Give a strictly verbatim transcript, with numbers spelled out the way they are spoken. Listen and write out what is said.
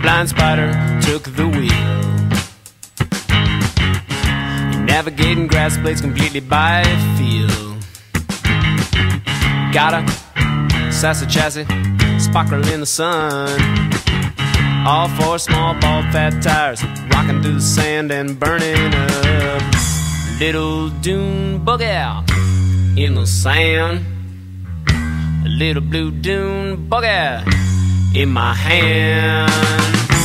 blind spider took the wheel. You're navigating grass blades completely by feel. Got a sassy chassis, sparkle in the sun. All four small bald fat tires, rocking through the sand and burning up. Little dune buggy in the sand, a little blue dune buggy in my hand.